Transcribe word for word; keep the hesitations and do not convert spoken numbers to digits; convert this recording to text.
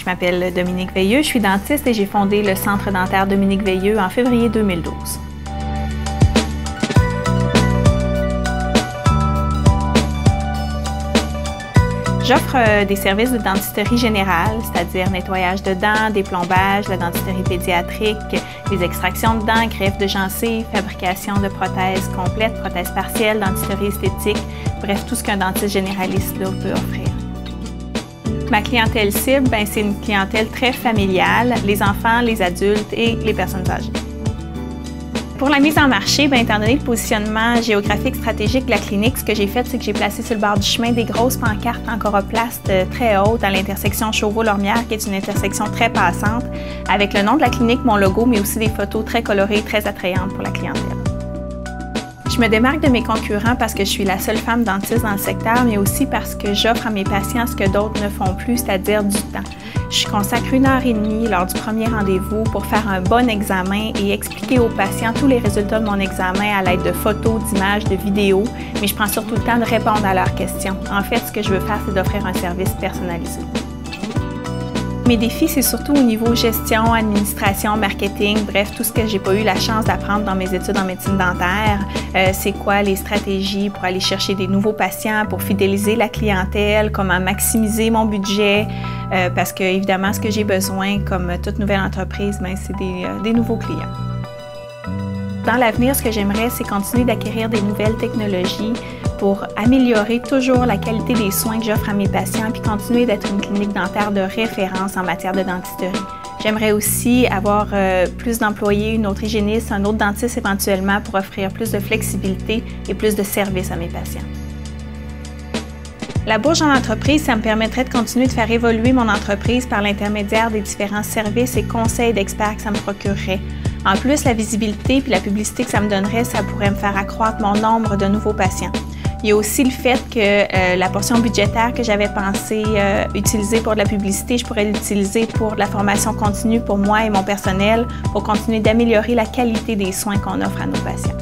Je m'appelle Dominique Veilleux, je suis dentiste et j'ai fondé le Centre dentaire Dominique Veilleux en février deux mille douze. J'offre des services de dentisterie générale, c'est-à-dire nettoyage de dents, déplombage, la dentisterie pédiatrique, les extractions de dents, greffe de gencives, fabrication de prothèses complètes, prothèses partielles, dentisterie esthétique, bref, tout ce qu'un dentiste généraliste là, peut offrir. Ma clientèle cible, ben, c'est une clientèle très familiale, les enfants, les adultes et les personnes âgées. Pour la mise en marché, bien, étant donné le positionnement géographique stratégique de la clinique, ce que j'ai fait, c'est que j'ai placé sur le bord du chemin des grosses pancartes en coroplaste très hautes à l'intersection Chauveau-Lormière, qui est une intersection très passante, avec le nom de la clinique, mon logo, mais aussi des photos très colorées, très attrayantes pour la clientèle. Je me démarque de mes concurrents parce que je suis la seule femme dentiste dans le secteur, mais aussi parce que j'offre à mes patients ce que d'autres ne font plus, c'est-à-dire du temps. Je consacre une heure et demie lors du premier rendez-vous pour faire un bon examen et expliquer aux patients tous les résultats de mon examen à l'aide de photos, d'images, de vidéos, mais je prends surtout le temps de répondre à leurs questions. En fait, ce que je veux faire, c'est d'offrir un service personnalisé. Mes défis, c'est surtout au niveau gestion, administration, marketing, bref, tout ce que j'ai pas eu la chance d'apprendre dans mes études en médecine dentaire. Euh, c'est quoi les stratégies pour aller chercher des nouveaux patients, pour fidéliser la clientèle, comment maximiser mon budget, euh, parce que évidemment, ce que j'ai besoin, comme toute nouvelle entreprise, ben, c'est des, euh, des nouveaux clients. Dans l'avenir, ce que j'aimerais, c'est continuer d'acquérir des nouvelles technologies pour améliorer toujours la qualité des soins que j'offre à mes patients puis continuer d'être une clinique dentaire de référence en matière de dentisterie. J'aimerais aussi avoir euh, plus d'employés, une autre hygiéniste, un autre dentiste éventuellement pour offrir plus de flexibilité et plus de services à mes patients. La bourse en entreprise, ça me permettrait de continuer de faire évoluer mon entreprise par l'intermédiaire des différents services et conseils d'experts que ça me procurerait. En plus, la visibilité puis la publicité que ça me donnerait, ça pourrait me faire accroître mon nombre de nouveaux patients. Il y a aussi le fait que euh, la portion budgétaire que j'avais pensé euh, utiliser pour de la publicité, je pourrais l'utiliser pour de la formation continue pour moi et mon personnel pour continuer d'améliorer la qualité des soins qu'on offre à nos patients.